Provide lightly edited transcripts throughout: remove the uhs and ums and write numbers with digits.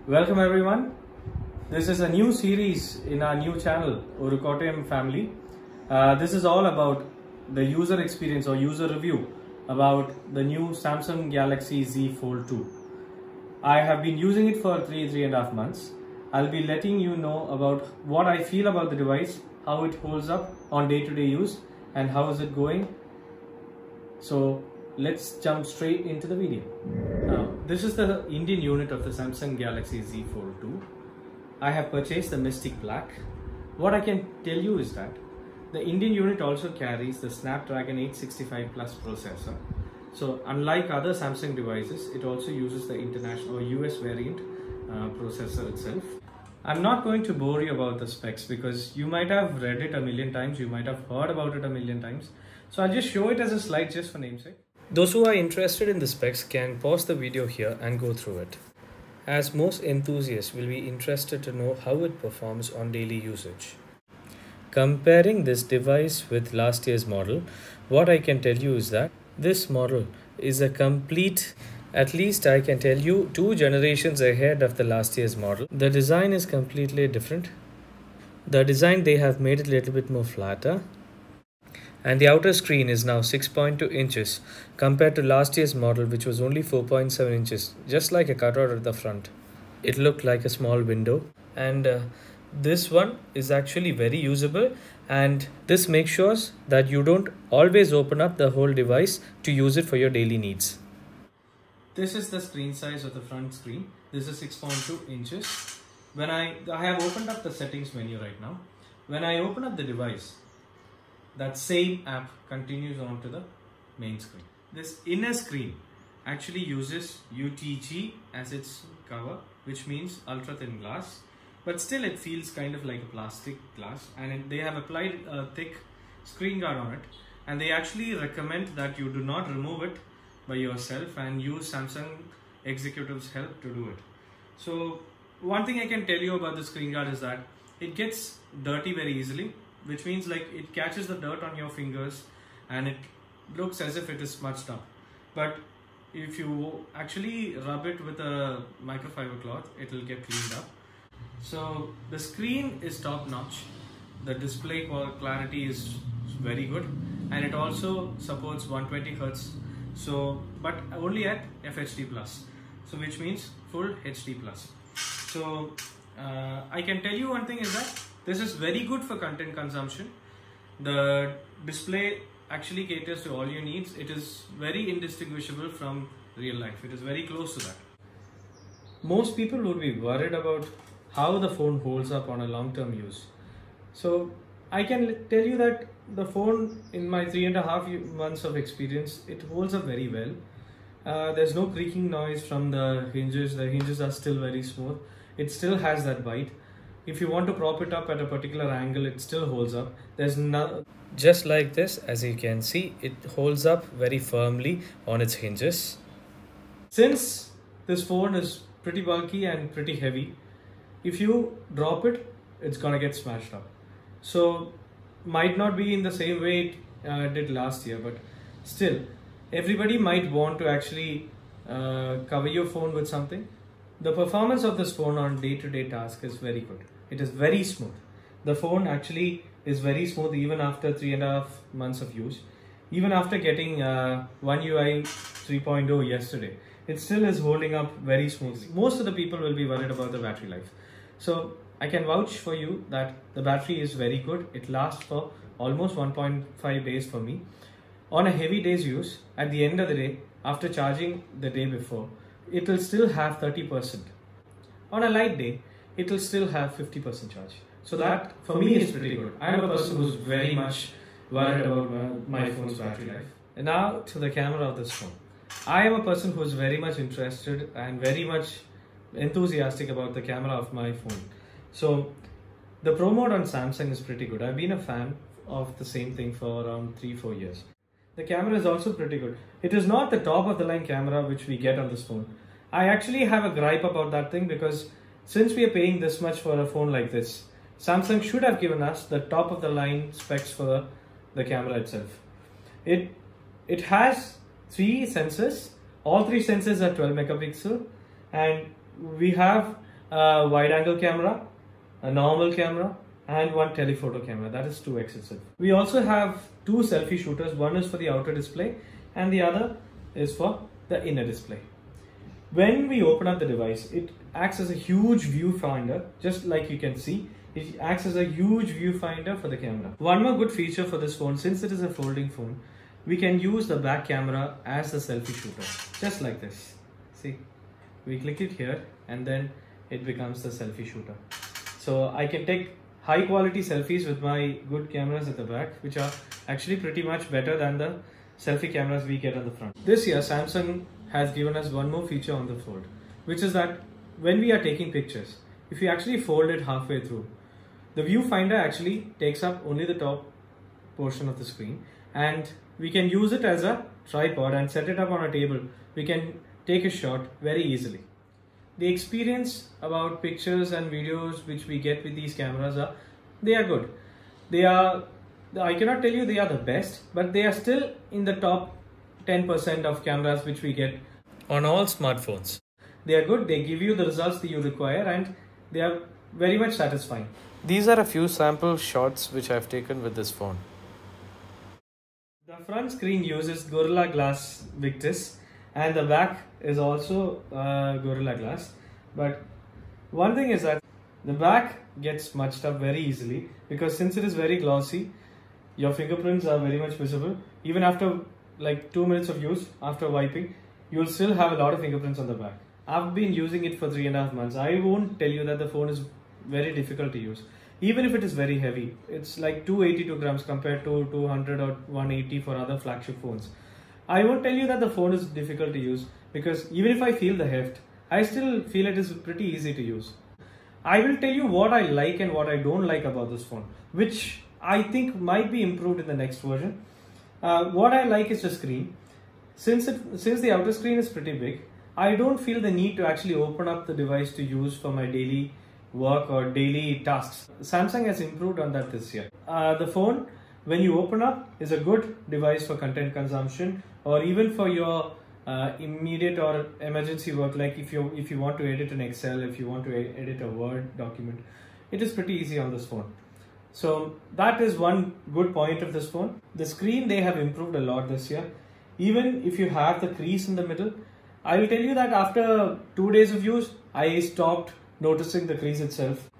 Welcome everyone. This is a new series in our new channel, Urukottayam Family. This is all about the user experience or user review about the new Samsung Galaxy Z Fold 2. I have been using it for three and a half months. I'll be letting you know about what I feel about the device, how it holds up on day-to-day use, and how is it going. So let's jump straight into the video. Now, this is the Indian unit of the Samsung Galaxy Z Fold 2. I have purchased the Mystic Black. What I can tell you is that the Indian unit also carries the Snapdragon 865 Plus processor. So unlike other Samsung devices, it also uses the international or US variant processor itself. I'm not going to bore you about the specs because you might have read it a million times, you might have heard about it a million times. So I'll just show it as a slide just for namesake. Those who are interested in the specs can pause the video here and go through it, as most enthusiasts will be interested to know how it performs on daily usage. Comparing this device with last year's model, what I can tell you is that this model is a complete, at least I can tell you, 2 generations ahead of the last year's model. The design is completely different. The design, they have made it a little bit more flatter. And the outer screen is now 6.2 inches compared to last year's model, which was only 4.7 inches, just like a cutout at the front. It looked like a small window, and this one is actually very usable, and this makes sure that you don't always open up the whole device to use it for your daily needs. This is the screen size of the front screen. This is 6.2 inches. When I have opened up the settings menu right now. When I open up the device, that same app continues on to the main screen. This inner screen actually uses UTG as its cover, which means ultra thin glass, but still it feels kind of like a plastic glass, and they have applied a thick screen guard on it, and they actually recommend that you do not remove it by yourself and use Samsung executives' help to do it. So one thing I can tell you about the screen guard is that it gets dirty very easily, which means like it catches the dirt on your fingers and it looks as if it is smudged up. But if you actually rub it with a microfiber cloth, it will get cleaned up. So the screen is top notch. The display clarity is very good, and it also supports 120 Hz. So, but only at FHD plus. So which means full HD plus. So I can tell you one thing is that this is very good for content consumption. The display actually caters to all your needs. It is very indistinguishable from real life. It is very close to that. Most people would be worried about how the phone holds up on a long-term use. So I can tell you that the phone, in my 3.5 months of experience, it holds up very well. There's no creaking noise from the hinges. The hinges are still very smooth. It still has that bite. If you want to prop it up at a particular angle, it still holds up. There's no, just like this, as you can see, it holds up very firmly on its hinges. Since this phone is pretty bulky and pretty heavy, if you drop it, it's gonna get smashed up. So might not be in the same way it did last year, but still, everybody might want to actually cover your phone with something. The performance of this phone on day-to-day task is very good. It is very smooth. The phone actually is very smooth even after 3.5 months of use. Even after getting One UI 3.0 yesterday, it still is holding up very smoothly. Most of the people will be worried about the battery life. So I can vouch for you that the battery is very good. It lasts for almost 1.5 days for me. On a heavy day's use, at the end of the day, after charging the day before, it will still have 30%. On a light day, it will still have 50% charge. So that for me is pretty good. I'm a person who's very much worried about my phone's battery life. And now to the camera of this phone. I am a person who's very much interested and very much enthusiastic about the camera of my phone. So the Pro mode on Samsung is pretty good. I've been a fan of the same thing for around 3-4 years. The camera is also pretty good. It is not the top of the line camera which we get on this phone. I actually have a gripe about that thing because since we are paying this much for a phone like this, Samsung should have given us the top of the line specs for the camera itself. It has 3 sensors. All 3 sensors are 12 megapixel, and we have a wide angle camera, a normal camera, and one telephoto camera. That is 2x itself. We also have 2 selfie shooters. One is for the outer display and the other is for the inner display. When we open up the device, it acts as a huge viewfinder, just like you can see. It acts as a huge viewfinder for the camera. One more good feature for this phone, since it is a folding phone, we can use the back camera as the selfie shooter, just like this. See, we click it here and then it becomes the selfie shooter. So I can take high quality selfies with my good cameras at the back, which are actually pretty much better than the selfie cameras we get on the front. This year Samsung has given us one more feature on the Fold, which is that when we are taking pictures, if you actually fold it halfway through, the viewfinder actually takes up only the top portion of the screen, and we can use it as a tripod and set it up on a table. We can take a shot very easily. The experience about pictures and videos which we get with these cameras they are good. I cannot tell you they are the best, but they are still in the top 10% of cameras which we get on all smartphones. They are good, they give you the results that you require, and they are very much satisfying. These are a few sample shots which I have taken with this phone. The front screen uses Gorilla Glass Victus, and the back is also Gorilla Glass. But one thing is that the back gets smudged up very easily, because since it is very glossy, your fingerprints are very much visible. Even after like 2 minutes of use, after wiping, you'll still have a lot of fingerprints on the back. I've been using it for 3.5 months. I won't tell you that the phone is very difficult to use. Even if it is very heavy, it's like 282 grams compared to 200 or 180 for other flagship phones. I won't tell you that the phone is difficult to use, because even if I feel the heft, I still feel it is pretty easy to use. I will tell you what I like and what I don't like about this phone, which I think might be improved in the next version. What I like is the screen. Since the outer screen is pretty big, I don't feel the need to actually open up the device to use for my daily work or daily tasks. Samsung has improved on that this year. The phone, when you open up, is a good device for content consumption, or even for your immediate or emergency work, like if you want to edit an Excel, if you want to edit a Word document. It is pretty easy on this phone. So that is one good point of this phone. The screen, they have improved a lot this year. Even if you have the crease in the middle, I will tell you that after 2 days of use, I stopped noticing the crease itself.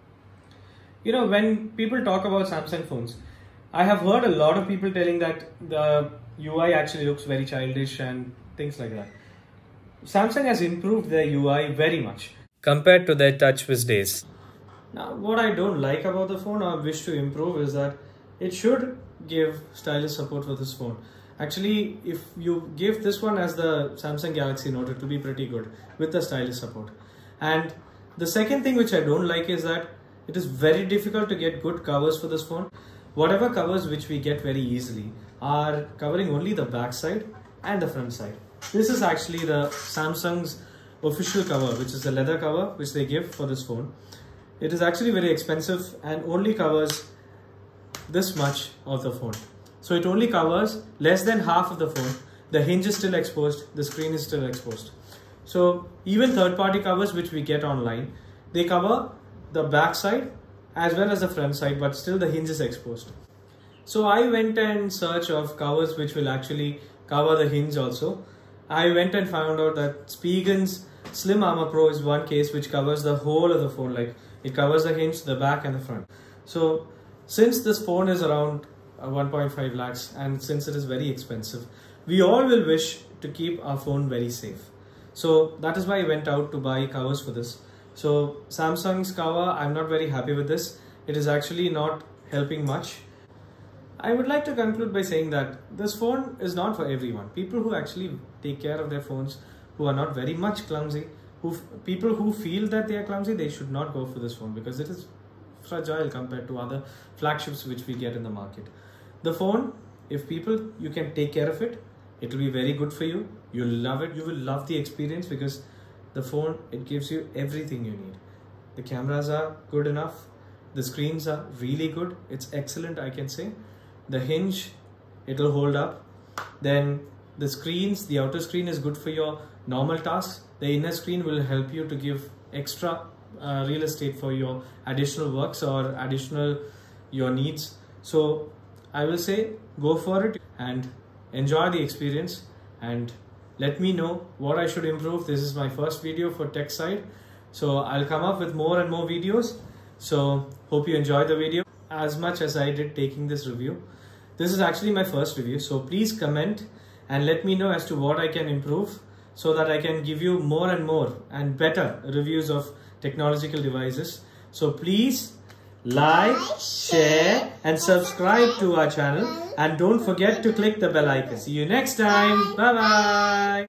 You know, when people talk about Samsung phones, I have heard a lot of people telling that the UI actually looks very childish and things like that. Samsung has improved their UI very much compared to their TouchWiz days. Now, what I don't like about the phone, or wish to improve, is that it should give stylus support for this phone. Actually, if you give this one as the Samsung Galaxy Note, it will be pretty good with the stylus support. And the second thing which I don't like is that it is very difficult to get good covers for this phone. Whatever covers which we get very easily are covering only the back side and the front side. This is actually the Samsung's official cover, which is the leather cover which they give for this phone. It is actually very expensive and only covers this much of the phone. So it only covers less than half of the phone. The hinge is still exposed, the screen is still exposed. So even third-party covers which we get online, they cover the back side as well as the front side, but still the hinge is exposed. So I went and searched of covers which will actually cover the hinge also. I went and found out that Spiegel's Slim Armor Pro is one case which covers the whole of the phone, like it covers the hinge, the back and the front. So since this phone is around 1.5 lakhs and since it is very expensive, we all will wish to keep our phone very safe. So that is why I went out to buy covers for this. So Samsung's cover, I'm not very happy with this. It is actually not helping much. I would like to conclude by saying that this phone is not for everyone. People who actually take care of their phones, who are not very much clumsy, people who feel that they are clumsy, they should not go for this phone because it is fragile compared to other flagships which we get in the market. The phone, if you can take care of it, it will be very good for you. You'll love it. You will love the experience because the phone, it gives you everything you need. The cameras are good enough. The screens are really good. It's excellent, I can say. The hinge, it will hold up. Then the screens, the outer screen is good for your normal tasks. The inner screen will help you to give extra real estate for your additional works or additional your needs. So I will say go for it and enjoy the experience, and let me know what I should improve. This is my first video for tech side, so I'll come up with more and more videos. So hope you enjoyed the video as much as I did taking this review. This is actually my first review, so please comment and let me know as to what I can improve, so that I can give you more and more and better reviews of technological devices. So please like, share and subscribe to our channel, and don't forget to click the bell icon. See you next time. Bye bye.